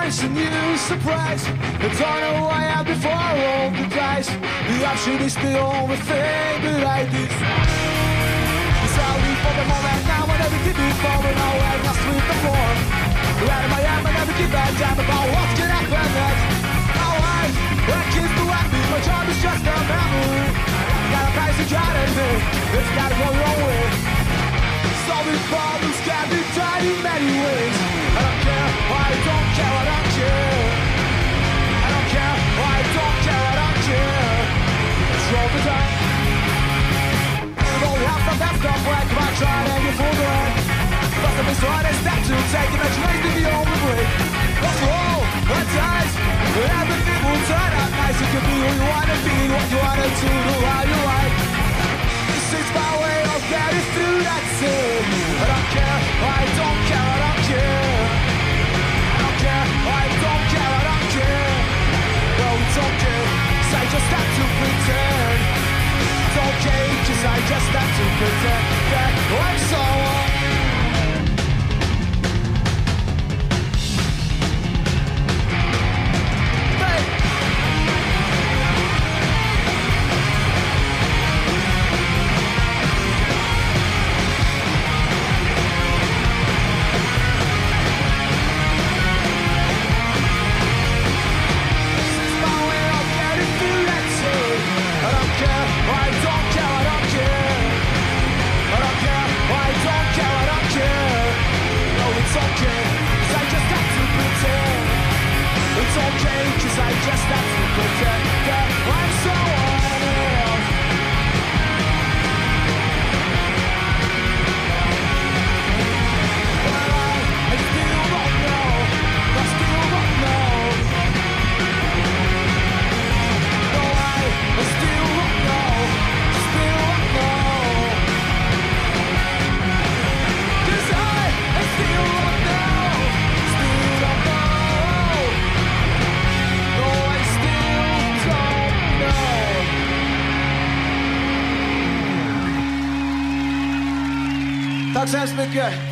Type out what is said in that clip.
it's a new surprise. It's on the way out before I roll the dice. The option is the only thing that I do. Sorry for the moment now when everything is falling away. I sweep the floor. Right in my hand and never give back down about what's gonna happen next. I kiss the happy, my job is just a memory. Got a price to try to live, it's gotta go your way. Solving problems can be done in many ways. I don't care, I don't care, I don't care. I don't care, I don't care, I don't care. It's roll the dice. And all we have from that stuff, where come on, try and get full ground. Must have been so hard, it's not to take it, but you ain't the only way. Let's roll the dice. Everything will turn out nice. You can be who you wanna be, what you wanna do, how you like. This is my way of getting through that sin. I don't care, I don't care, I don't care. I don't care, I don't care, I don't care. Well, it's okay, 'cause I just have to pretend. It's okay, 'cause I just have to pretend that I'm someone. It's okay, 'cause I just have to pretend that I'm someone else. But I still don't know, I still don't know. No, I still don't know, still don't know. 'Cause I still don't know, still don't know. Tack så hemskt mycket.